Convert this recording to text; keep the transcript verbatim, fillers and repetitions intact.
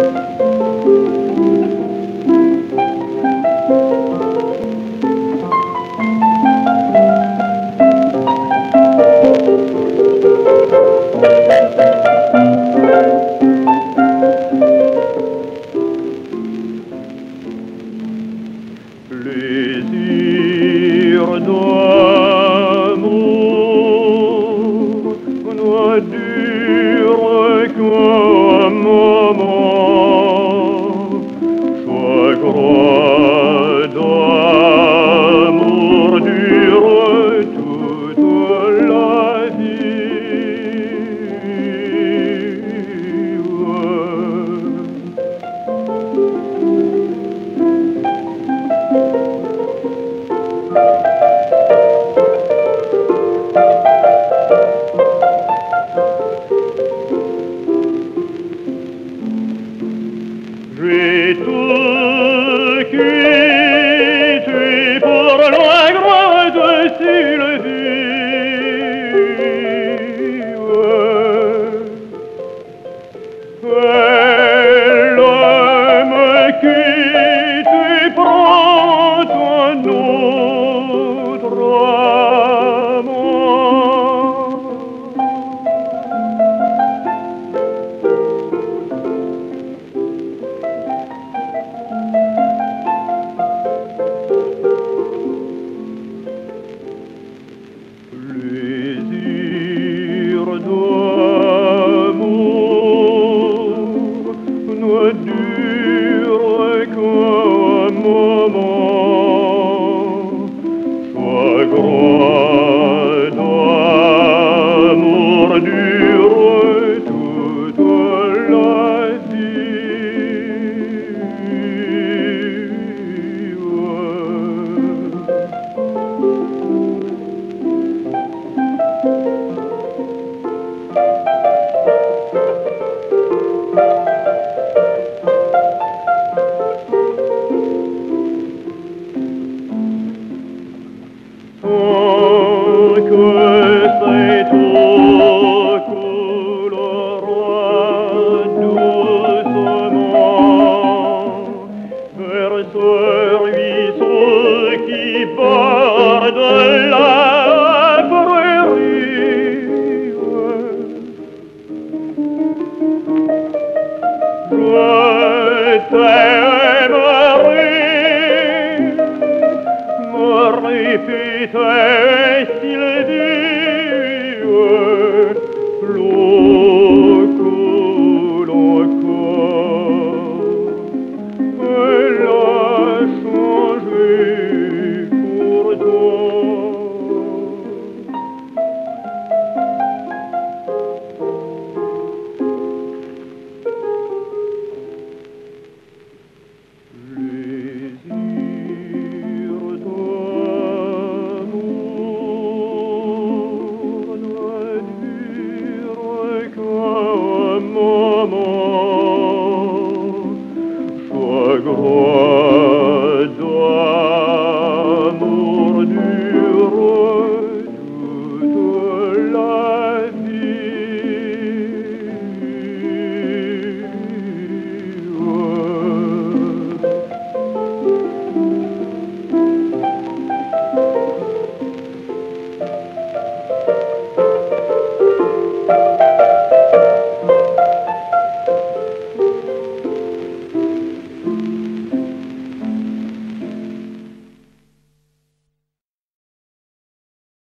Plaisir d'amour ne dure qu'un moment, chagrin d'amour dure toute la vie. J'ai tout quitté pour la grande Sylvie. Elle me quitte et prend un autre amant. Plaisir d'amour ne dure qu'un moment, chagrin d'amour dure toute la vie. Tant que cette eau coulera doucement vers ce ruisseau qui borde la prairie, je t'aimerai, me répétait Sylvie. L'eau coule encore, elle a changé pour toi. Plaisir d'amour ne dure qu'un moment, chagrin